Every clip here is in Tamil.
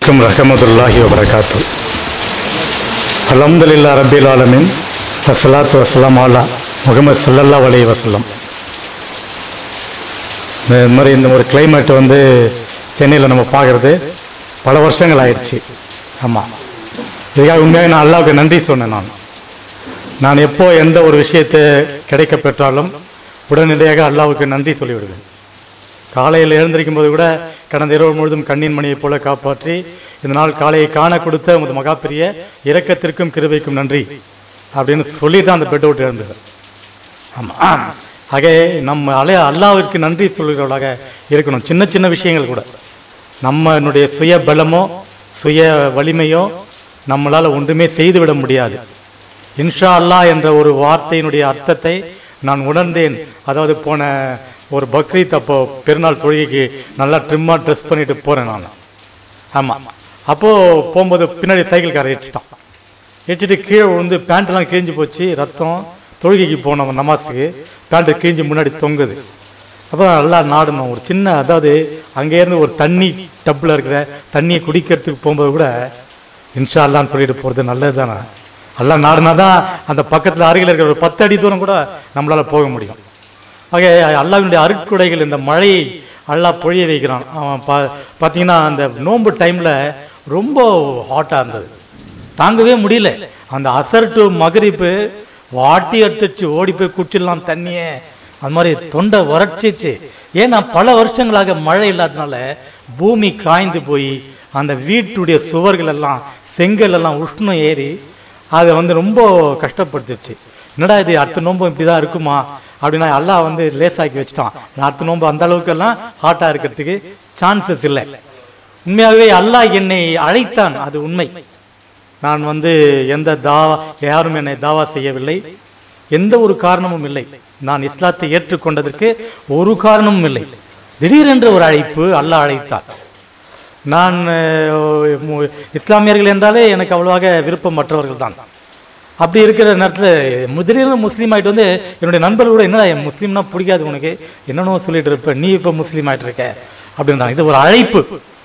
அலைக்கும் ரஹமத்துல்லாஹி வபரகாத்து. அல்ஹம்துலில்லாஹ் ரப்பில் ஆலமீன். வஸ்ஸலாத்து வஸ்ஸலாமு அலா முஹம்மது ஸல்லல்லாஹு அலைஹி வஸல்லம். இந்த மாதிரி இந்த ஒரு கிளைமேட் சென்னையில் நம்ம பார்க்குறது பல வருஷங்கள் ஆயிடுச்சு. ஆமாம், இதுக்காக உண்மையாக நான் அல்லாஹ்வுக்கு நன்றி சொன்னேன். நான் எப்போ எந்த ஒரு விஷயத்தை கிடைக்க பெற்றாலும் உடனடியாக அல்லாஹ்வுக்கு நன்றி சொல்லிவிடுவேன். காலையில் எழுந்திருக்கும் போது கூட கடந்த இரவு முழுதும் கண்ணின் மணியைப் போல காப்பாற்றி இந்த நாள் காலையை காண கொடுத்த உமது மகாபிரிய இரக்கத்திற்கும் கிருபைக்கும் நன்றி அப்படின்னு சொல்லி தான் அந்த பெட்டை விட்டு எழுந்தது. ஆமாம், ஆகவே நம்ம அல்லாஹ்விற்கு நன்றி சொல்கிறவர்களாக இருக்கணும். சின்ன சின்ன விஷயங்கள் கூட நம்மளுடைய சுய பலமோ சுய வலிமையோ நம்மளால் ஒன்றுமே செய்துவிட முடியாது. இன்ஷா அல்லாஹ் என்ற ஒரு வார்த்தையினுடைய அர்த்தத்தை நான் உணர்ந்தேன். அதாவது போன ஒரு பக்ரீத் அப்போ பெருநாள் தொழுகைக்கு நல்லா ட்ரிம்மாக ட்ரெஸ் பண்ணிட்டு போகிறேன் நான். ஆமாம், அப்போது போகும்போது பின்னாடி சைக்கிள் காரை எரிச்சிட்டு கீழே பேண்ட்லாம் கிழிஞ்சு போச்சு, ரத்தம். தொழுகைக்கு போனோம் நமாஸுக்கு, பேண்ட்டு கிழிஞ்சு முன்னாடி தொங்குது. அப்போ நல்லா நாடணும் ஒரு சின்ன, அதாவது அங்கேருந்து ஒரு தண்ணி டப்பில் இருக்கிற தண்ணியை குடிக்கிறதுக்கு போகும்போது கூட இன்ஷா அல்லான்னு சொல்லிட்டு போகிறது நல்லது தானே. எல்லாம் நாடுனா தான் அந்த பக்கத்தில் அருகில் இருக்கிற ஒரு 10 அடி தூரம் கூட நம்மளால் போக முடியும். ஆக அல்லாஹ்வினுடைய அருட்கொடைகள், இந்த மழையை அல்லாஹ் பொழிய வைக்கிறான். அவன் பார்த்தீங்கன்னா அந்த நோன்பு டைமில் ரொம்ப ஹாட்டாக இருந்தது, தாங்கவே முடியல. அந்த அசர் டு மகரிப்பு வாட்டி எடுத்துச்சு, ஓடி போய் குடிச்சிடலாம் தண்ணியே, அது மாதிரி தொண்டை வறட்சிச்சு. ஏன்னா பல வருஷங்களாக மழை இல்லாததுனால பூமி காய்ந்து போய் அந்த வீட்டுடைய சுவர்கள் எல்லாம் செங்கல் எல்லாம் உஷ்ணம் ஏறி அதை ரொம்ப கஷ்டப்படுத்துச்சு. என்னடா இது, அடுத்த நோன்பு இப்படி தான் இருக்குமா அப்படின்னா அல்லாஹ் லேசாக்கி வச்சுட்டான். அடுத்த நோன்பு அந்த அளவுக்கெல்லாம் ஹாட்டாக இருக்கிறதுக்கு சான்சஸ் இல்லை. உண்மையாகவே அல்லாஹ் என்னை அழைத்தான், அது உண்மை. நான் எந்த தாவா, யாரும் என்னை தாவா செய்யவில்லை, எந்த ஒரு காரணமும் இல்லை. நான் இஸ்லாத்தை ஏற்றுக்கொண்டதற்கு ஒரு காரணமும் இல்லை. திடீரென்று ஒரு அழைப்பு, அல்லாஹ் அழைத்தார். நான் இஸ்லாமியர்கள் என்றாலே எனக்கு அவ்வளவாக விருப்பம் மற்றவர்கள் தான். அப்படி இருக்கிற நேரத்தில் திடீர்னு முஸ்லீம் ஆகிட்டு என்னுடைய நண்பர்கள் கூட, என்னடா முஸ்லீம்னா பிடிக்காது உனக்கு, என்னென்னோ சொல்லிட்டு இருப்ப, நீ இப்போ முஸ்லீம் ஆகிட்டு இருக்க அப்படின்றாங்க. இது ஒரு அழைப்பு.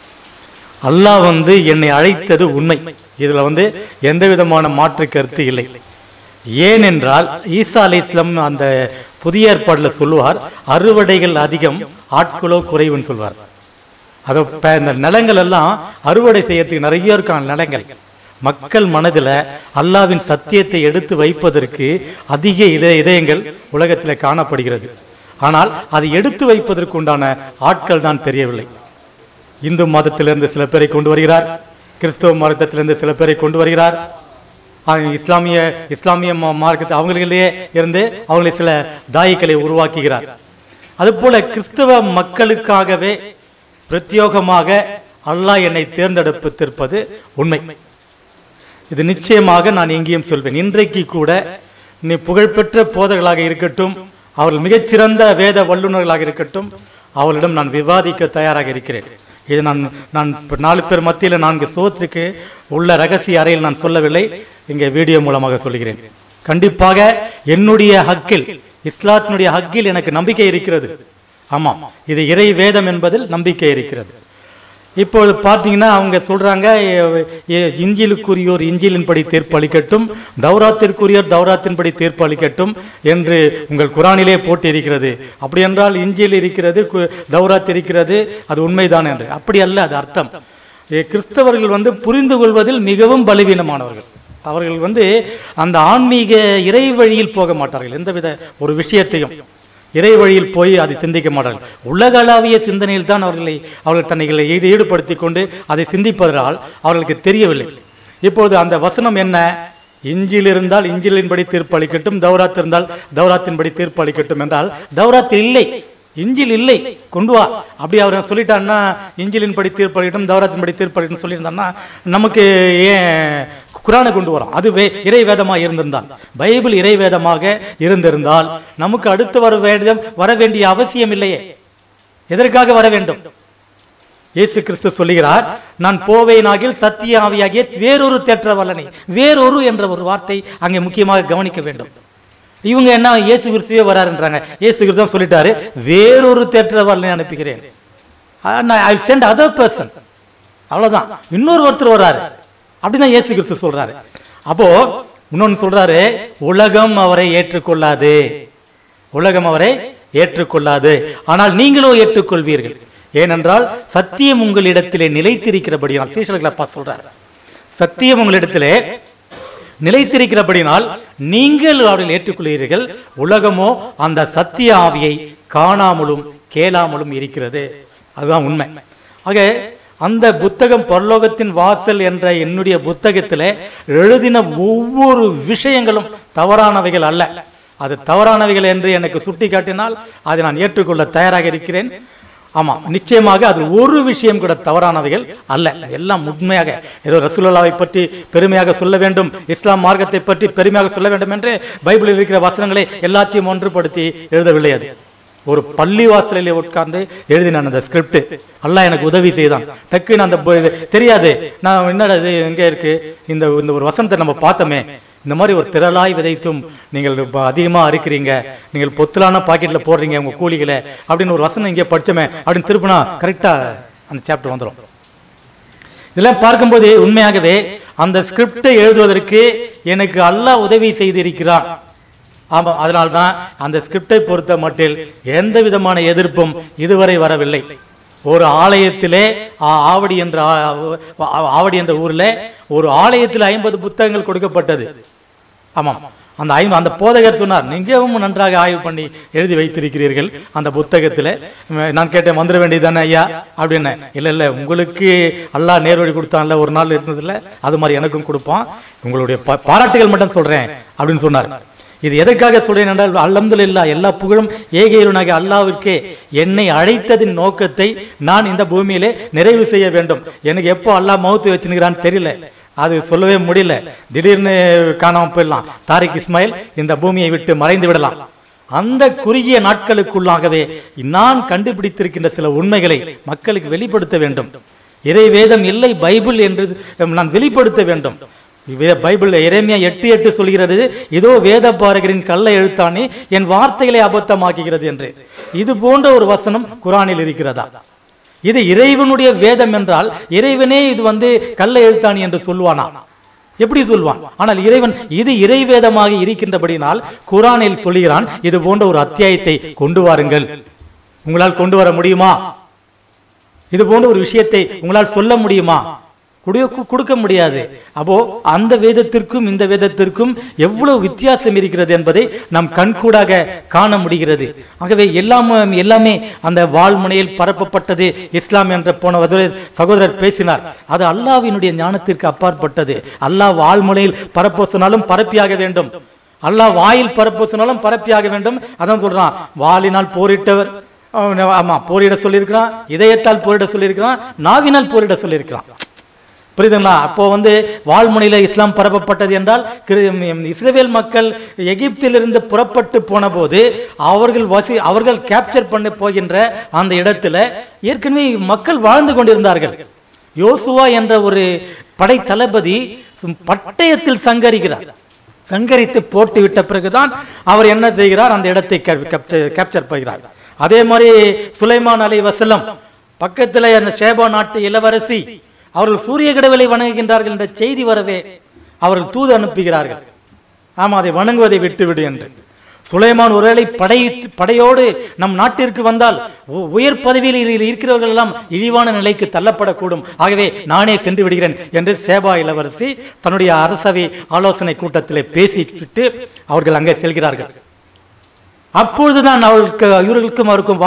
அல்லாஹ் என்னை அழைத்தது உண்மை. இதில் எந்த விதமான மாற்று கருத்து இல்லை. ஏனென்றால் ஈசா அலைஹிஸ்ஸலாம் அந்த புதிய ஏற்பாட்டில் சொல்லுவார், அறுவடைகள் அதிகம் ஆட்களோ குறைவுன்னு சொல்வார். அதை இந்த நிலங்கள் எல்லாம் அறுவடை செய்யறதுக்கு நிறைய இருக்கான நிலங்கள். மக்கள் மனதில் அல்லாஹ்வின் சத்தியத்தை எடுத்து வைப்பதற்கு அதிக இதயங்கள் உலகத்தில் காணப்படுகிறது. ஆனால் அதை எடுத்து வைப்பதற்கு உண்டான ஆட்கள் தான் தெரியவில்லை. இந்து மதத்திலிருந்து சில பேரை கொண்டு வருகிறார், கிறிஸ்தவ மதத்திலிருந்து சில பேரை கொண்டு வருகிறார், இஸ்லாமிய மார்க்கத்தை அவங்களிலேயே இருந்து அவங்களை சில தாயிகளை உருவாக்குகிறார். அதுபோல கிறிஸ்தவ மக்களுக்காகவே பிரத்யோகமாக அல்லாஹ் என்னை தேர்ந்தெடுத்திருப்பது உண்மை. இது நிச்சயமாக நான் எங்கேயும் சொல்வேன். இன்றைக்கு கூட நீ புகழ்பெற்ற போதகர்களாக இருக்கட்டும், அவர்கள் மிகச்சிறந்த வேத வல்லுநர்களாக இருக்கட்டும், அவர்களிடம் நான் விவாதிக்க தயாராக இருக்கிறேன். இது நான் 4 பேர் மத்தியில் 4 சோத்திற்கு உள்ள ரகசிய அறையில் நான் சொல்லவில்லை, இங்கே வீடியோ மூலமாக சொல்கிறேன். கண்டிப்பாக என்னுடைய ஹக்கில், இஸ்லாத்தினுடைய ஹக்கில் எனக்கு நம்பிக்கை இருக்கிறது. ஆமாம், இது இறை வேதம் என்பதில் நம்பிக்கை இருக்கிறது. இப்போது பார்த்தீங்கன்னா அவங்க சொல்றாங்க, இஞ்சிலுக்குரியோர் இஞ்சிலின்படி தீர்ப்பு அளிக்கட்டும், தௌராத்திற்குரியோர் தௌராத்தின்படி தீர்ப்பு அளிக்கட்டும் என்று உங்கள் குரானிலே போட்டு இருக்கிறது. அப்படி என்றால் இஞ்சில் இருக்கிறது, தௌராத் இருக்கிறது, அது உண்மைதான் என்று. அப்படி அல்ல அது அர்த்தம். கிறிஸ்தவர்கள் புரிந்து கொள்வதில் மிகவும் பலவீனமானவர்கள். அவர்கள் அந்த ஆன்மீக இறை வழியில் போக மாட்டார்கள். எந்தவித ஒரு விஷயத்தையும் இறை வழியில் போய் அதை சிந்திக்க மாட்டார்கள். உலகளாவிய சிந்தனையில் தான் அவர்கள் தன்னை ஈடுபடுத்தி கொண்டு அதை சிந்திப்பதால் அவர்களுக்கு தெரியவில்லை. இப்போது அந்த வசனம் என்ன? இஞ்சில் இருந்தால் இஞ்சிலின்படி தீர்ப்பு அளிக்கட்டும், தௌராத் இருந்தால் தௌராத்தின்படி தீர்ப்பு அளிக்கட்டும் என்றால் தௌராத் இல்லை, இஞ்சில் இல்லை, கொண்டு வா. அப்படி அவர் சொல்லிட்டான்னா இஞ்சிலின்படி தீர்ப்பு அளிக்கட்டும், தௌராத்தின்படி தீர்ப்பு அளிக்கட்டும் சொல்லியிருந்தான்னா நமக்கு ஏன் குரானை கொண்டு வரோம்? அது இறை வேதமாக இருந்திருந்தால், பைபிள் இறை வேதமாக இருந்திருந்தால் நமக்கு அடுத்து வர வேண்டிய அவசியம் இல்லையே. எதற்காக வர வேண்டும்? இயேசு கிறிஸ்து சொல்லுகிறார், நான் போவேனாகில் சத்திய ஆவியாகிய வேறொரு தேற்றவல்லனை. வேறொரு என்ற ஒரு வார்த்தை அங்கே முக்கியமாக கவனிக்க வேண்டும். இவங்க என்ன இயேசு கிறிஸ்துவே வராருன்றாங்க. இயேசு கிறிஸ்து தான் சொல்லிட்டாரு, வேறொரு தேற்றவல்லனை அனுப்புகிறேன். I will send other person. அவ்வளவுதான். ஒருத்தர் வர்றாரு, அப்படிதான் இயேசு கிறிஸ்து சொல்றாரு. அப்போ இன்னொன்னு சொல்றாரு, உலகம் அவரை ஏற்றுக்கொள்ளாது, உலகம் அவரை ஏற்றுக்கொள்ளாது, ஆனால் நீங்களோ ஏற்றுக்கொள்வீர்கள், ஏனென்றால் சத்தியம் உங்களிடத்திலே நிலைத்திருக்கிறபடியால். சீஷர்களை பார்த்து சொல்றாரு, சத்தியம் உங்களிடத்திலே நிலைத்திருக்கிறபடினால் நீங்கள் அவர்கள் ஏற்றுக்கொள்கிறீர்கள், உலகமோ அந்த சத்திய ஆவியை காணாமலும் கேளாமலும் இருக்கிறது. அதுதான் உண்மை. ஆக அந்த புத்தகம் பரலோகத்தின் வாசல் என்ற என்னுடைய புத்தகத்தில் எழுதின ஒவ்வொரு விஷயங்களும் தவறானவைகள் அல்ல. அது தவறானவைகள் என்று எனக்கு சுட்டி காட்டினால் அதை நான் ஏற்றுக்கொள்ள தயாராக இருக்கிறேன். ஆமா, நிச்சயமாக அது ஒரு விஷயம் கூட தவறானவைகள் அல்ல, எல்லாம் உண்மையாக. ஏதோ ரசூலுல்லாஹை பற்றி பெருமையாக சொல்ல வேண்டும், இஸ்லாம் மார்க்கத்தை பற்றி பெருமையாக சொல்ல வேண்டும் என்று பைபிளில் இருக்கிற வசனங்களை எல்லாத்தையும் ஒன்றுபடுத்தி எழுதவில்லை. அது ஒரு பள்ளி வாசலிலே உட்கார்ந்து எழுதினான் அந்த ஸ்கிரிப்ட். அல்லாஹ் எனக்கு உதவி செய்தான். டக்குன்னு அந்த தெரியாது, நான் என்னடா இது எங்கே இருக்கு, இந்த ஒரு வசனத்தை நம்ம பார்த்தோமே, இந்த மாதிரி ஒரு திரளாய் விதைத்தும் நீங்கள் அதிகமாக அறுக்கிறீங்க, நீங்கள் பொத்தலான பாக்கெட்ல போடுறீங்க உங்க கூலிகளை அப்படின்னு ஒரு வசனம் இங்கே படிச்சோமே அப்படின்னு திருப்பினா கரெக்டா அந்த சாப்டர் வந்துடும். இதெல்லாம் பார்க்கும்போது உண்மையாகவே அந்த ஸ்கிரிப்டை எழுதுவதற்கு எனக்கு அல்லாஹ் உதவி செய்திருக்கிறான். ஆமா, அதனால்தான் அந்த ஸ்கிரிப்டை பொறுத்த மட்டில் எந்த விதமான எதிர்ப்பும் இதுவரை வரவில்லை. ஒரு ஆலயத்திலே ஆவடி என்ற ஊர்ல ஒரு ஆலயத்தில் 50 புத்தகங்கள் கொடுக்கப்பட்டது. ஆமாம், அந்த போதகர் சொன்னார், நீங்களும் நன்றாக ஆய்வு பண்ணி எழுதி வைத்திருக்கிறீர்கள் அந்த புத்தகத்துல. நான் கேட்டேன், வந்துட வேண்டியதானே ஐயா அப்படின்னு. இல்ல உங்களுக்கு அல்லாஹ் நேர்வழி கொடுத்தான்ல, ஒரு நாள் இருந்ததில்ல, அது மாதிரி எனக்கும் கொடுப்பான், உங்களுடைய பாராட்டுகள் மட்டும் சொல்றேன் அப்படின்னு சொன்னார். இது எதற்காக சொல்றேன் என்றால், அல்ஹம்துலில்லாஹ், எல்லா புகழும் ஏகையருனாக அல்லாஹ்விற்கே. என்னை அழைத்ததின் நோக்கத்தை நான் இந்த பூமியிலே நிறைவு செய்ய வேண்டும். எனக்கு எப்போ அல்லாஹ் மௌத்து வச்சுக்கிறான்னு தெரியல, அது சொல்லவே முடியல. திடீர்னு காணாம போயிடலாம், தாரிக் இஸ்மாயில் இந்த பூமியை விட்டு மறைந்து விடலாம். அந்த குறுகிய நாட்களுக்குள்ளாகவே நான் கண்டுபிடித்திருக்கின்ற சில உண்மைகளை மக்களுக்கு வெளிப்படுத்த வேண்டும். இறை வேதம் இல்லை பைபிள் என்று நான் வெளிப்படுத்த வேண்டும். பைபிள் எரேமியா 8:8 சொல்கிறது, இதோ வேத பாரகரின் கள்ள எழுத்தானே என் வார்த்தைகளை அபத்தமாக்குகிறது என்று. இது போன்ற ஒரு வசனம் குரானில் இருக்கிறதா? இது இறைவனுடைய வேதம் என்றால் இறைவனே இது கள்ள எழுத்தாணி என்று சொல்வானா? எப்படி சொல்வான்? ஆனால் இறைவன் இது இறை வேதமாக இருக்கின்றபடினால் குரானில் சொல்கிறான், இது போன்ற ஒரு அத்தியாயத்தை கொண்டு வாருங்கள். உங்களால் கொண்டு வர முடியுமா? இது போன்ற ஒரு விஷயத்தை உங்களால் சொல்ல முடியுமா? கொடுக்க முடியாது. அப்போ அந்த வேதத்திற்கும் இந்த வேதத்திற்கும் எவ்வளவு வித்தியாசம் இருக்கிறது என்பதை நாம் கண்கூடாக காண முடிகிறது. ஆகவே எல்லாமே அந்த வாழ்முனையில் பரப்பப்பட்டது இஸ்லாம் என்ற போன சகோதரர் பேசினார். அது அல்லாஹ்வினுடைய ஞானத்திற்கு அப்பாற்பட்டது. அல்லாஹ் வாழ்முனையில் பரப்ப சொன்னாலும் பரப்பியாக வேண்டும், அல்லாஹ் வாயில் பரப்ப சொன்னாலும் பரப்பியாக வேண்டும். அதான் சொல்றான், வாளினால் போரிட்டவர், ஆமா போரிட சொல்லியிருக்கிறான், இதயத்தால் போரிட சொல்லியிருக்கிறான், நாவினால் போரிட சொல்லியிருக்கிறான். புரியுதுங்களா? அப்போ வாழ்முனையில இஸ்லாம் பரப்பப்பட்டது என்றால் இஸ்ரவேல் மக்கள் எகிப்திலிருந்து புறப்பட்டு போன போது அவர்கள் கேப்சர் பண்ண போகின்ற அந்த இடத்துல ஏற்கனவே மக்கள் வாழ்ந்து கொண்டிருந்தார்கள். யோசுவா என்ற ஒரு படை தளபதி பட்டயத்தில் சங்கரித்து போட்டு விட்ட பிறகுதான் அவர் என்ன செய்கிறார், அந்த இடத்தை கேப்சர் பண்ணுகிறார். அதே மாதிரி சுலைமான் அலைஹிஸ்ஸலாம் பக்கத்தில் அந்த ஷேபா நாட்டு இளவரசி அவர்கள் சூரிய கடவுளை வணங்குகின்றார்கள் என்ற செய்தி வரவே அவர்கள் தூது அனுப்புகிறார்கள், ஆமா அதை வணங்குவதை விட்டுவிடு என்று. சுலைமான் ஒருவேளை படையோடு நம் நாட்டிற்கு வந்தால் உயர் பதவியில் இருக்கிறவர்கள் எல்லாம் இழிவான நிலைக்கு தள்ளப்படக்கூடும், ஆகவே நானே சென்று விடுகிறேன் என்று சேபா இளவரசி தன்னுடைய அரசவை ஆலோசனை கூட்டத்திலே பேசிவிட்டு அவர்கள் அங்கே செல்கிறார்கள். அப்பொழுதுதான் இவர்களுக்கும் அவருக்கும்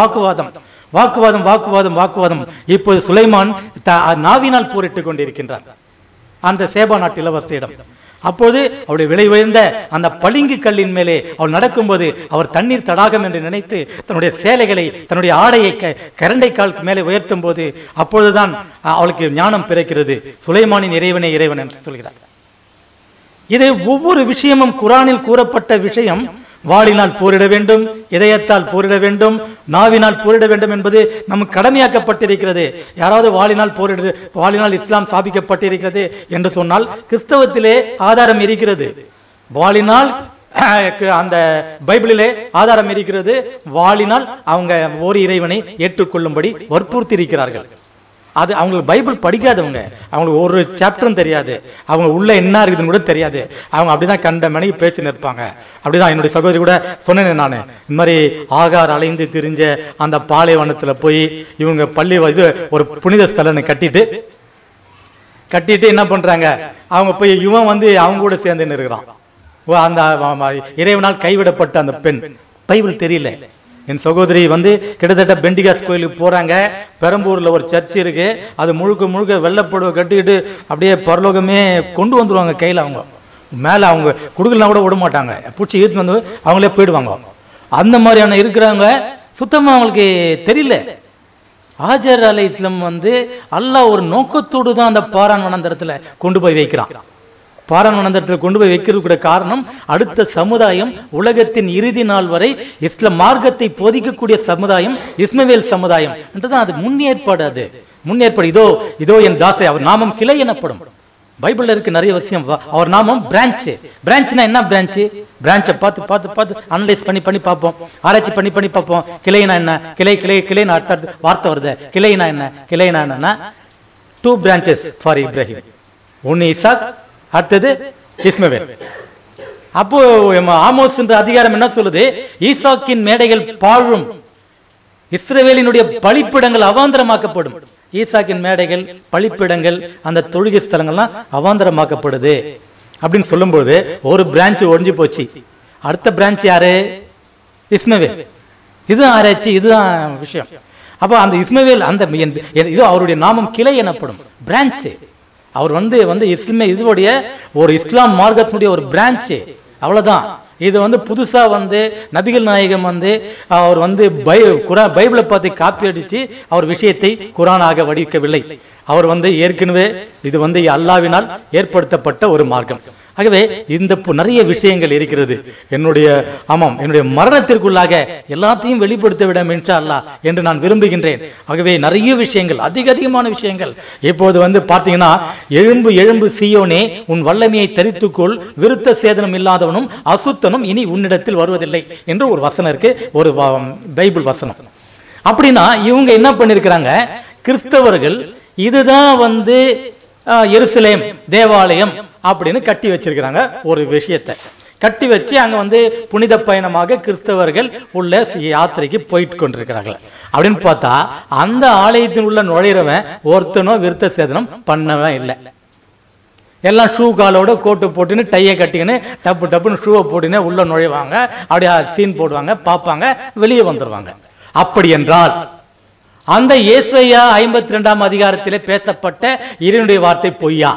வாக்குவாதம். இப்போது சுலைமான் நாவினால் போரிட்டுக் கொண்டிருக்கின்றார் அந்த சேபா நாட்டு இளவரசியிடம். அப்போது அவருடைய விலை உயர்ந்த அந்த பளிங்கு கல்லின் மேலே அவள் நடக்கும்போது அவர் தண்ணீர் தடாகம் என்று நினைத்து தன்னுடைய சேலைகளை தன்னுடைய ஆடையை கரண்டை கால் மேலே உயர்த்தும் போது அப்பொழுதுதான் அவளுக்கு ஞானம் பிறக்கிறது. சுலைமானின் இறைவனே இறைவன் என்று சொல்கிறார். இது ஒவ்வொரு விஷயமும் குரானில் கூறப்பட்ட விஷயம். வாளினால் போரிட வேண்டும், இதயத்தால் போரிட வேண்டும், நாவினால் போரிட வேண்டும் என்பது நமக்கு கடமையாக்கப்பட்டிருக்கிறது. யாராவது வாளினால் இஸ்லாம் ஸ்தாபிக்கப்பட்டிருக்கிறது என்று சொன்னால் கிறிஸ்தவத்திலே ஆதாரம் இருக்கிறது. வாளினால் அந்த பைபிளிலே ஆதாரம் இருக்கிறது. வாளினால் அவங்க ஒரு இறைவனை ஏற்றுக்கொள்ளும்படி வற்புறுத்தி இருக்கிறார்கள். அது அவங்களுக்கு பைபிள் படிக்காதவங்க, அவங்களுக்கு ஒரு சாப்டரும் தெரியாது, அவங்க உள்ள என்ன இருக்குதுன்னு கூட தெரியாது. அவங்க அப்படிதான் கண்ட மணிக்கு பேச்சு நிற்பாங்க. அப்படிதான் என்னுடைய சகோதரி கூட சொன்னேன், நான் இந்த மாதிரி ஆகார் அலைந்து திரிஞ்ச அந்த பாலைவனத்துல போய் இவங்க பள்ளி இது ஒரு புனித ஸ்தலனை கட்டிட்டு என்ன பண்றாங்க, அவங்க போய் இவன் வந்து அவங்க கூட சேர்ந்து இருக்கிறான். அந்த இறைவனால் கைவிடப்பட்ட அந்த பெண், பைபிள் தெரியல. என் சகோதரி வந்து கிட்டத்தட்ட பெண்டிகாஸ் கோயிலுக்கு போறாங்க. பெரம்பூர்ல ஒரு சர்ச் இருக்கு, அது முழுக்க வெள்ளப்படுவ கட்டிக்கிட்டு அப்படியே பரலோகமே கொண்டு வந்துருவாங்க கையில. அவங்க மேல அவங்க குடுக்கலாம் கூட விட மாட்டாங்க, பூச்சி ஈர்த்து வந்து அவங்களே போயிடுவாங்க. அந்த மாதிரியான இருக்கிறவங்க சுத்தமா அவங்களுக்கு தெரியல. ஆஜர் அலைஹிஸ்ஸலாம் வந்து அல்லாஹ் ஒரு நோக்கத்தோடு தான் அந்த பாரான் வனாந்தரத்துல கொண்டு போய் வைக்கிறான். பாரான் வனாந்தரத்தில் கொண்டு போய் வைக்கிறதுக்கு காரணம், அடுத்த சமுதாயம் உலகத்தின் இறுதி நாள் வரை இஸ்லாம் மார்க்கத்தை போதிக்கக்கூடிய சமுதாயம் இஸ்மவேல் சமுதாயம் என்றுதான் அது முன்னேற்பாடு. அது முன்னேற்பாடு. இதோ என் தாசை, அவர் நாமம் கிளை எனப்படும். பைபிள்ல இருக்கு நிறைய விஷயம். அவர் நாமம் பிரான்ச். பிரான்ச்னா என்ன? பிரான்ச்சை பார்த்து அனலைஸ் பண்ணி பார்ப்போம், ஆராய்ச்சி பண்ணி பார்ப்போம். கிளைனா என்ன? கிளைனா அடுத்த வார்த்தை வருது. கிளைனா என்ன? கிளைனா என்னன்னா 2 branches ஃபார் இப்ராஹிம். ஒன்னு இசாக், அடுத்தது இஸ்மவேல். அப்போ ஆமோஸ் என்ற அதிகாரம் என்ன சொல்லுது? ஈசாக்கின் மேடைகள் பாழும், இஸ்ரவேலினுடைய பலிப்பிடங்கள் அவாந்தரமாக்கப்படும். ஈசாக்கின் மேடைகள், பலிப்பிடங்கள், அந்த தொழுகை ஸ்தலங்கள்லாம் அவாந்தரமாக்கப்படுது அப்படின்னு சொல்லும்போது ஒரு பிரான்ச் ஒழிஞ்சு போச்சு. அடுத்த பிரான்ச் யாரு? இஸ்மவேல். இதுதான் ஆராய்ச்சி, இதுதான் விஷயம். அப்ப அந்த இஸ்மவேல் அந்த இது அவருடைய நாமம் கிளை எனப்படும், பிரான்ச். அவர் வந்து இதுடைய ஒரு இஸ்லாம் மார்க்கத்தினுடைய ஒரு பிரான்ச், அவ்வளவுதான். இது வந்து புதுசா வந்து நபிகள் நாயகம் வந்து அவர் வந்து பைபிளை பார்த்து காப்பி அடிச்சு அவர் விஷயத்தை குரானாக வடிக்கவில்லை. அவர் வந்து ஏற்கனவே இது வந்து அல்லாஹ்வினால் ஏற்படுத்தப்பட்ட ஒரு மார்க்கம். ஆகவே இந்த நிறைய விஷயங்கள் இருக்கிறது. என்னுடைய மரணத்திற்குள்ளாக எல்லாத்தையும் வெளிப்படுத்த விட இன்ஷா அல்லாஹ் என்று நான் விரும்புகின்றேன். ஆகவே நிறைய விஷயங்கள், அதிகமான விஷயங்கள். இப்போது வந்து பார்த்தீங்கன்னா, எழும்பு சீயோனே, உன் வல்லமையை தரித்துக்கொள், விருத்த சேதனம் இல்லாதவனும் அசுத்தனும் இனி உன்னிடத்தில் வருவதில்லை என்று ஒரு வசனம் இருக்கு, ஒரு பைபிள் வசனம். அப்படின்னா இவங்க என்ன பண்ணிருக்கிறாங்க, கிறிஸ்தவர்கள் இதுதான் வந்து எருசலேம் தேவாலயம் அப்படின்னு கட்டி வச்சிருக்கிறாங்க. ஒரு விஷயத்தை கட்டி வச்சு அங்க வந்து புனித பயணமாக கிறிஸ்தவர்கள் உள்ள யாத்திரைக்கு போயிட்டு கொண்டிருக்கிறார்கள். அப்படின்னு பார்த்தா அந்த ஆலயத்தின் உள்ள நுழையிறவன் ஒருத்தனோ விருத்த சேதனம் பண்ணவன் இல்லை. எல்லாம் ஷூ காலோட கோட்டு போட்டுன்னு டைய கட்டிக்கின்னு டப்புன்னு ஷூவை போட்டுன்னு உள்ள நுழைவாங்க, அப்படியே சீன் போடுவாங்க, பார்ப்பாங்க, வெளியே வந்துடுவாங்க. அப்படி என்றால் அந்த ஏசாயா 52ஆம் அதிகாரத்திலே பேசப்பட்ட இறைவனுடைய வார்த்தை பொய்யா?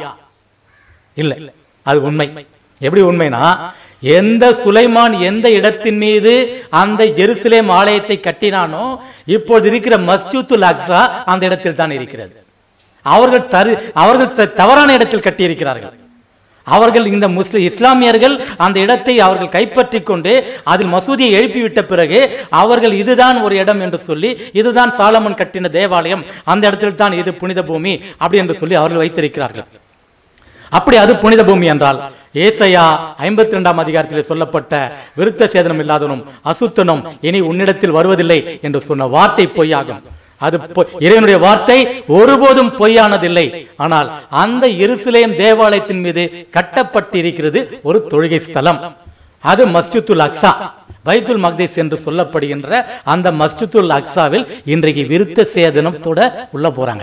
இல்லை, அது உண்மை. எப்படி உண்மைனா, எந்த சுலைமான் எந்த இடத்தின் மீது அந்த ஜெருசலேம் ஆலயத்தை கட்டினானோ இப்போது இருக்கிற மஸ்ஜிதுல் அக்ஸா அந்த இடத்தில் தான் இருக்கிறது. அவர்கள் தவறான இடத்தில் கட்டி இருக்கிறார்கள். அவர்கள் இந்த இஸ்லாமியர்கள் அந்த இடத்தை அவர்கள் கைப்பற்றி கொண்டு அதில் மசூதியை எழுப்பிவிட்ட பிறகு அவர்கள் இதுதான் ஒரு இடம் என்று சொல்லி, இதுதான் சாலமன் கட்டின தேவாலயம், அந்த இடத்தில் தான் இது புனித பூமி அப்படி என்று சொல்லி அவர்கள் வைத்திருக்கிறார்கள். அப்படி அது புனித பூமி என்றால் ஏசாயா 52ஆம் அதிகாரத்தில் சொல்லப்பட்ட விருத்த சேதனம் இல்லாதவனும் அசுத்தனும் இனி உன்னிடத்தில் வருவதில்லை என்று சொன்ன வார்த்தை பொய்யாகும். அது இறைவனுடைய வார்த்தை ஒருபோதும் பொய்யானதில்லை. ஆனால் அந்த எருசலேம் தேவாலயத்தின் மீது கட்டப்பட்டிருக்கிறது ஒரு தொழுகை ஸ்தலம். அது மஸ்ஜிதுல் அக்ஸா, பைத்துல் மக்திஸ் என்று சொல்லப்படுகின்ற அந்த மஸ்ஜிதுல் அக்ஸாவில் இன்றைக்கு விருத்த சேதனத்தோட உள்ள போறாங்க.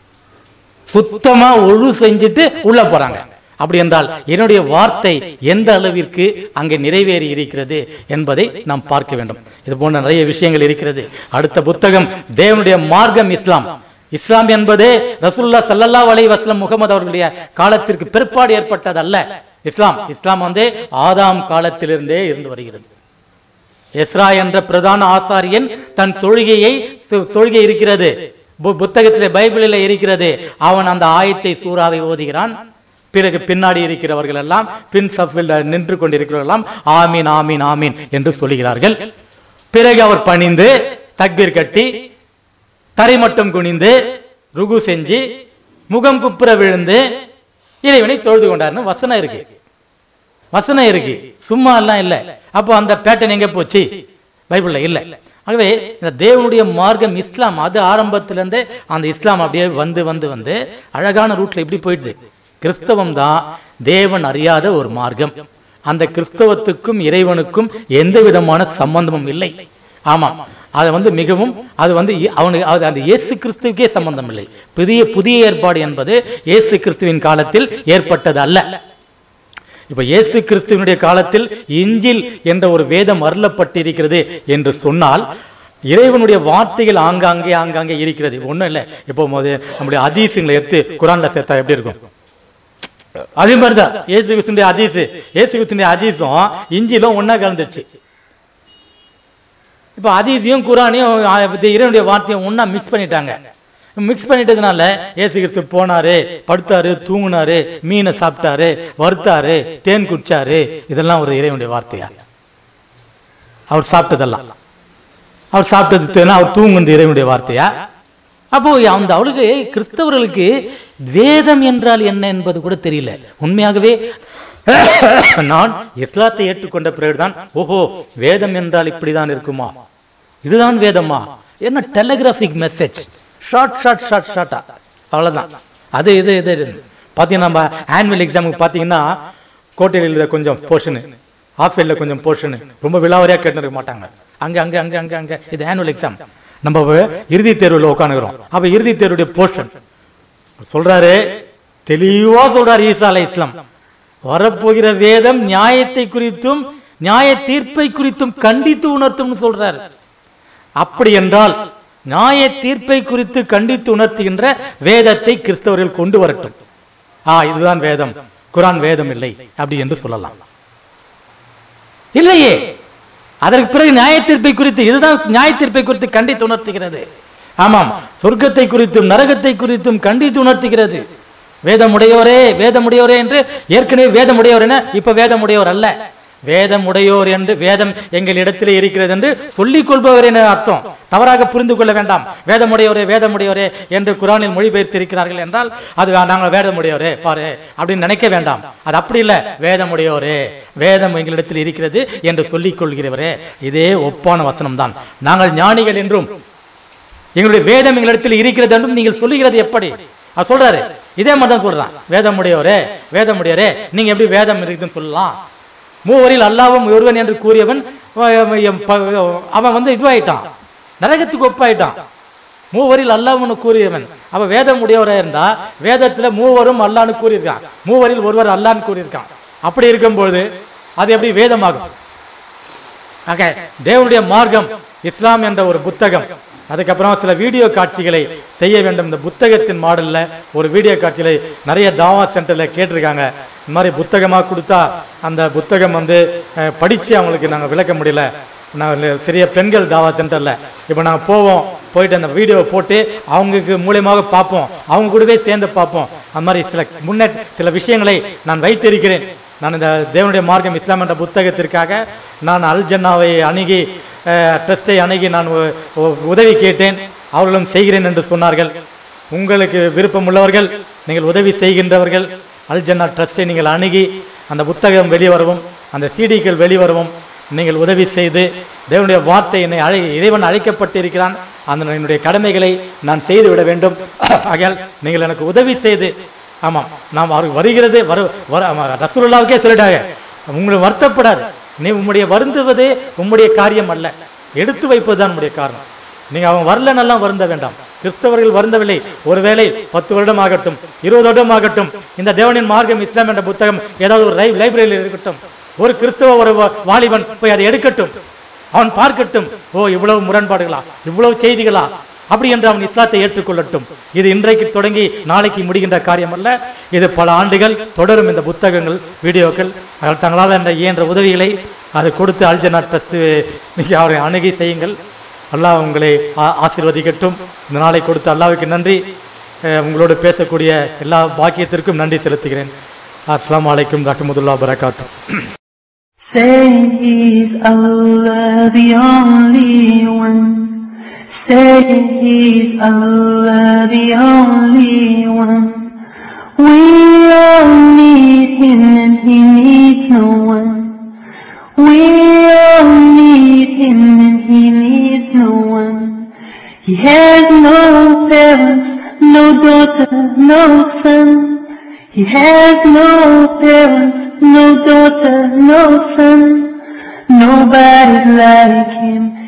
சுத்தமா ஒழு செஞ்சுட்டு உள்ள போறாங்க. அப்படி என்றால் என்னுடைய வார்த்தை எந்த அளவிற்கு அங்கே நிறைவேறி இருக்கிறது என்பதை நாம் பார்க்க வேண்டும். இது போன்ற நிறைய விஷயங்கள் இருக்கிறது. அடுத்த புத்தகம் தேவனுடைய மார்க்கம் இஸ்லாம். இஸ்லாம் என்பது ரசூலுல்லாஹ் ஸல்லல்லாஹு அலைஹி வஸல்லம் முகமது அவர்களுடைய காலத்திற்கு பிற்பாடு ஏற்பட்டது அல்ல. இஸ்லாம் வந்து ஆதாம் காலத்திலிருந்தே இருந்து வருகிறது. எஸ்ரா என்ற பிரதான ஆசாரியன் தன் தொழுகை இருக்கிறது, புத்தகத்திலே பைபிளில் இருக்கிறது. அவன் அந்த ஆயத்தை சூறாவை ஓதுகிறான். பிறகு பின்னாடி இருக்கிறவர்கள் எல்லாம் பின் சஃபில் நின்று கொண்டிருக்கிறவர்கள் எல்லாம் ஆமீன் ஆமீன் ஆமீன் என்று சொல்லுகிறார்கள். பிறகு அவர் பணிந்து தக்பீர் கட்டி தரை மட்டும் குனிந்து ருக்கு செஞ்சு முகம் குப்புற விழுந்து இறைவனை தொழுது கொண்டார்னு வசனம் இருக்கு. சும்மா எல்லாம் இல்ல. அப்போ அந்த பேட்டர்ன் எங்க போச்சு? பைபிள்ல இல்ல. ஆகவே இந்த தேவனுடைய மார்க்கம் இஸ்லாம், அது ஆரம்பத்திலிருந்தே அந்த இஸ்லாம் அப்படியே வந்து வந்து வந்து அழகான ரூட்ல இப்படி போயிடுது. கிறிஸ்தவம் தான் தேவன் அறியாத ஒரு மார்க்கம். அந்த கிறிஸ்தவத்துக்கும் இறைவனுக்கும் எந்த விதமான சம்பந்தமும் இல்லை. ஆமா, அது வந்து மிகவும் அது வந்து அவனுக்கு அந்த இயேசு கிறிஸ்துவுக்கே சம்பந்தம் இல்லை. புதிய ஏற்பாடு என்பது இயேசு கிறிஸ்துவின் காலத்தில் ஏற்பட்டது அல்ல. இப்ப இயேசு கிறிஸ்துவனுடைய காலத்தில் இஞ்சில் என்ற ஒரு வேதம் அருளப்பட்டிருக்கிறது என்று சொன்னால், இறைவனுடைய வார்த்தைகள் ஆங்காங்கே இருக்கிறது. ஒண்ணும் இல்லை, இப்போ நம்முடைய ஹதீஸ்களை எடுத்து குர்ஆன்ல சேர்த்தா எப்படி இருக்கும்? அதே மாதிரிதான் இயேசு கிறிஸ்துவினுடைய ஹதீஸும் இஞ்சிலும் ஒன்னா கலந்துச்சு. இப்ப ஹதீஸையும் குர்ஆனையும் இறைவனுடைய வார்த்தையும் ஒன்னா மிக்ஸ் பண்ணிட்டாங்க. மிக்ஸ் பண்ணிட்டதுனால இயேசு கிறிஸ்து போனாரு, படுத்தாரு, தூங்குனாரு, மீனை சாப்பிட்டாரு, வறுத்தாரு, தேன் குடிச்சாரு, இதெல்லாம் ஒரு இறைவனுடைய வார்த்தையா? அவர் சாப்பிட்டதெல்லாம், அவர் சாப்பிட்டது, அவர் தூங்குனது இறைவனுடைய வார்த்தையா? அப்போ அந்த அவளுக்கு கிறிஸ்தவர்களுக்கு வேதம் என்றால் என்ன என்பது கூட தெரியல. உண்மையாகவே நான் இஸ்லாத்தை ஏற்றுக்கொண்ட பிறகுதான், ஓஹோ வேதம் என்றால் இப்படிதான் இருக்குமா, இதுதான் வேதமா, என்ன டெலிகிராபிக் மெசேஜ், ஷார்ட்டா அவ்வளவுதான். அது இது பாத்தீங்கன்னா நம்ம ஆனுவல் எக்ஸாமுக்கு பாத்தீங்கன்னா கோட்டையில் எழுத கொஞ்சம் போர்ஷனு, ஆஃபேல்ல கொஞ்சம் போர்ஷனு, ரொம்ப விலாவரியா கேட்டு மாட்டாங்க. அங்க அங்க அங்க அங்க அங்க இது ஆனுவல் எக்ஸாம். நம்ம இறுதி தேர்வுல உட்காந்துக்கிறோம். அப்ப இறுதி தேர்வுடைய போர்ஷன் சொல்றாரு, தெளிவா சொல்றாரு ஈசா அலைஹிஸ்ஸலாம், வரப்போகிற வேதம் நியாயத்தை குறித்தும் நியாய தீர்ப்பை குறித்தும் கண்டித்து உணர்த்தும் சொல்றாரு. அப்படி என்றால் நியாய தீர்ப்பை குறித்து கண்டித்து உணர்த்துகின்ற வேதத்தை கிறிஸ்தவர்கள் கொண்டு வரட்டும். இதுதான் வேதம், குர்ஆன் வேதம் இல்லை அப்படி என்று சொல்லலாம். இல்லையே, அதற்கு பிறகு நியாய தீர்ப்பை குறித்து, இதுதான் நியாய தீர்ப்பை குறித்து கண்டித்து உணர்த்துகிறது. ஆமாம், சொர்க்கத்தை குறித்தும் நரகத்தை குறித்தும் கண்டித்து உணர்த்துகிறது. வேதமுடையோரே வேதமுடையோரே என்று ஏற்கனவே வேதமுடையோர் என, இப்ப வேதமுடையோர் அல்ல, வேதமுடையோர் என்று, வேதம் எங்கள் இடத்திலே இருக்கிறது என்று சொல்லிக் கொள்பவர் என அர்த்தம். தவறாக புரிந்து கொள்ள வேண்டாம். வேதமுடையோரே வேதமுடையோரே என்று குர்ஆனில் மொழிபெயர்த்து இருக்கிறார்கள் என்றால் அது நாங்கள் வேதமுடையோரே பாரு அப்படின்னு நினைக்க வேண்டாம். அது அப்படி இல்லை. வேதமுடையோரே, வேதம் எங்களிடத்தில் இருக்கிறது என்று சொல்லிக் கொள்கிறவரே, இதே ஒப்பான வசனம் தான். நாங்கள் ஞானிகள் என்றும் எங்களுடைய வேதம் எங்களிடத்தில் இருக்கிறது என்றும் நீங்கள் சொல்லுகிறது எப்படி? அது சொல்றாரு, இதே மாதிரி தான் சொல்றான். வேதமுடையோரே வேதமுடையோரே, நீங்க எப்படி வேதம் இருக்குதுன்னு சொல்லலாம்? மூவரில் அல்லாஹ்வும் ஒருவன் என்று கூறியவன் அவன் வந்து இதுவாயிட்டான், நரகத்துக்கு ஒப்பாயிட்டான். மூவரில் அல்லாஹ்வுன்னு கூறியவன் அவ வேதம் உடையவரா இருந்தா, வேதத்துல மூவரும் அல்லாஹ்னு கூறியிருக்கான், மூவரில் ஒருவர் அல்லாஹ்னு கூறியிருக்கான். அப்படி இருக்கும்போது அது எப்படி வேதமாகும்? தேவனுடைய மார்க்கம் இஸ்லாம் என்ற ஒரு புத்தகம், அதுக்கப்புறம் சில வீடியோ காட்சிகளை செய்ய வேண்டும். இந்த புத்தகத்தின் மாடல்ல ஒரு வீடியோ காட்சிகளை நிறைய தாவா சென்டர்ல கேட்டிருக்காங்க. இந்த மாதிரி புத்தகமா கொடுத்தா அந்த புத்தகம் வந்து படிச்சு அவங்களுக்கு நாங்கள் விளக்க முடியல. நாங்கள் சிறிய பெண்கள் தாவா சென்டர்ல இப்போ நாங்கள் போயிட்டு அந்த வீடியோவை போட்டு அவங்களுக்கு மூலியமாக பார்ப்போம், அவங்க கூடவே சேர்ந்து பார்ப்போம். அந்த மாதிரி சில விஷயங்களை நான் வைத்திருக்கிறேன். நான் இந்த தேவனுடைய மார்க்கம் இஸ்லாம் என்ற புத்தகத்திற்காக நான் அல் ஜன்னாவை அணுகி, ட்ரஸ்டை அணுகி நான் உதவி கேட்டேன். அவர்களும் செய்கிறேன் என்று சொன்னார்கள். உங்களுக்கு விருப்பம் உள்ளவர்கள், நீங்கள் உதவி செய்கின்றவர்கள், அல் ஜன்னா ட்ரஸ்டை நீங்கள் அணுகி அந்த புத்தகம் வெளிவரவும், அந்த சிடிக்கள் வெளிவரவும் நீங்கள் உதவி செய்து, தேவனுடைய வார்த்தை என்னை இறைவன் அழைக்கப்பட்டு இருக்கிறான், அந்த என்னுடைய கடமைகளை நான் செய்து விட வேண்டும். ஆகையால் நீங்கள் எனக்கு உதவி செய்து, ஆமாம் நாம் வருகிறது ரசூலுல்லாஹ்வுக்கே சொல்லிட்டாங்க, உங்களை வருத்தப்படாது, நீ உம்முடைய வருந்துவதே உம்முடைய காரியம் அல்ல, எடுத்து வைப்பதுதான் உம்முடைய காரணம். நீங்க அவங்க வரலன்னெல்லாம் வருந்த வேண்டாம். கிறிஸ்தவர்கள் வருந்தவில்லை. ஒருவேளை 10 வருடம் ஆகட்டும், 20 வருடம் ஆகட்டும், இந்த தேவனின் மார்க்கம் இஸ்லாம் என்ற புத்தகம் ஏதாவது ஒரு லைப்ரரியில் இருக்கட்டும், ஒரு கிறிஸ்தவ ஒரு வாலிபன் போய் அதை எடுக்கட்டும், அவன் பார்க்கட்டும், ஓ இவ்வளவு முரண்பாடுகளா, இவ்வளவு செய்திகளா, அப்படி என்று அவன் இஸ்லாத்தை ஏற்றுக்கொள்ளட்டும். இது இன்றைக்கு தொடங்கி நாளைக்கு முடிகின்ற காரியம் அல்ல. இது பல ஆண்டுகள் தொடரும். இந்த புத்தகங்கள், வீடியோக்கள், தங்களால் இயன்ற உதவிகளை அதை கொடுத்து அல் ஜன்னா ட்ரஸ்ட் நீங்கள் அவரை அணுகி செய்யுங்கள். அல்லாஹ் உங்களை ஆசீர்வதிக்கட்டும். இந்த நாளை கொடுத்த அல்லாஹ்வுக்கு நன்றி. உங்களோடு பேசக்கூடிய எல்லா பாக்கியத்திற்கும் நன்றி செலுத்துகிறேன். அஸ்ஸலாமு அலைக்கும் ரஹ்மத்துல்லாஹி வ பரகாத்துஹு. Say He's Allah the only one. Say He's Allah the only one. We all need Him and He needs no one. We all need Him and He needs no He has no parents, no daughter, no son. He has no parents, no daughter, no son. Nobody's like him.